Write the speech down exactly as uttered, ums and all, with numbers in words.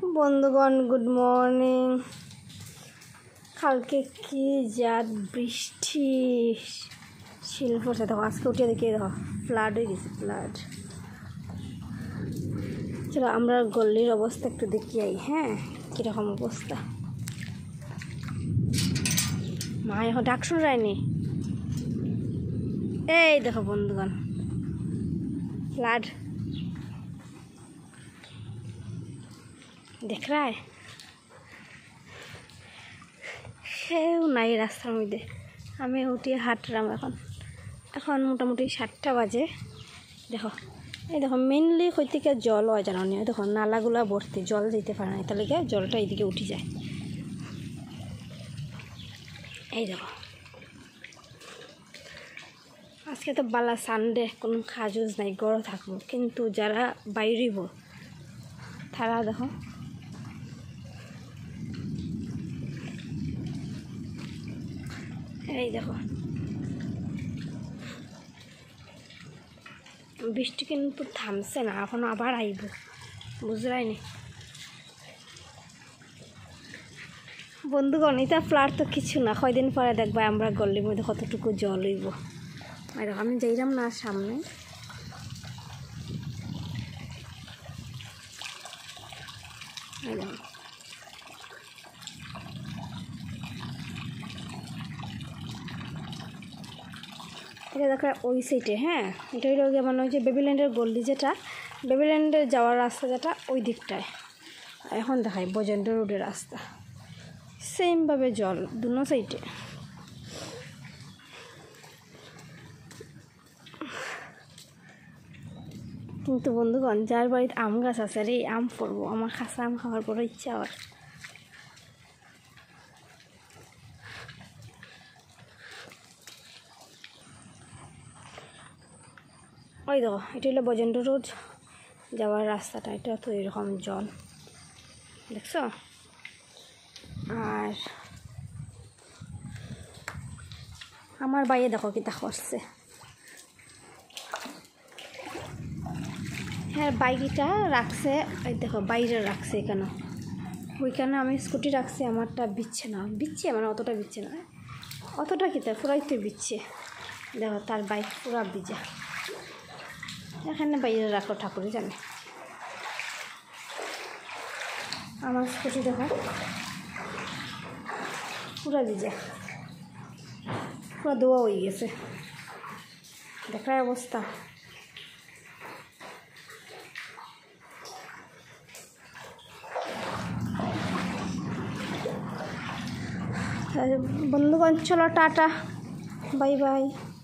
বন্ধুগণ good morning. কালকে কি জাত বৃষ্টি শিল পড়ছে, দেখো আজকে উঠে দেখি দেখো ফ্লাড হয়ে গেছে। ফ্লাড চলো আমরা গল্লির অবস্থা একটু দেখি আই। হ্যাঁ কীরকম অবস্থা, মা এখন ডাক শুনে যায়নি। এই দেখো বন্ধুগণ ফ্লাড দেখ রায়, সেও নাই রাস্তার মধ্যে। আমি উঠে হাঁটলাম এখন এখন মোটামুটি সাতটা বাজে। দেখো এই দেখো মেনলি কই থেকে জল হয় জানো না, দেখো নালাগুলা ভর্তি, জল যেতে পারে না, তাহলে জলটা এইদিকে উঠে যায়। এই দেখো আজকে তো বালা সানডে, কোনো কাজুজ নাই, গড় থাকবো, কিন্তু যারা বাইরিব তারা দেখো এই দেখো বৃষ্টি কিন্তু থামছে না, এখন আবার আইব, বুঝলাইনি বন্ধুগণ। এটা ফ্লাড তো কিছু না, কয়দিন পরে দেখবা আমরা গল্লির মধ্যে কতটুকু জল হইব। দেখো আমি যাইলাম না সামনে, এটা দেখো ওই সাইডে। হ্যাঁ এটা হইল গিয়ে মানে ওই যে বেবিল্যান্ডের গল্লি, যেটা বেবিল্যান্ডে যাওয়ার রাস্তা যেটা ওই দিকটায়। এখন দেখাই বজেন্দ্র রোডের রাস্তা, সেমভাবে জল দুনো সাইডে। কিন্তু বন্ধুগণ যার বাড়িতে আম গাছ আছে রে, আম পড়বো, আমার কাঁচা আম খাওয়ার বড় ইচ্ছা আবার। ওই দেখো এটা হলো বজেন্দ্র রোড যাওয়ার রাস্তাটা, এটা তো এরকম জল দেখছো। আর আমার বাইরে দেখো কি তা করছে, হ্যাঁ বাইকটা রাখছে, এই দেখো বাইরে রাখছে কেন, ওইখানে আমি স্কুটি রাখছি, আমারটা বিচ্ছে না, বিচ্ছে মানে অতটা বিচ্ছে না, অতটা কিতা পুরাই তো বিচ্ছে। দেখো তার বাইক পুরা ভিজা, এখানে বাইরে রাখো ঠাকুরই জানে। আমার স্কুটি দেখো পুরা ভিজা, পুরা ধোয়া হয়ে গেছে, দেখার অবস্থা। বন্ধুগণ চলো টাটা, বাই বাই।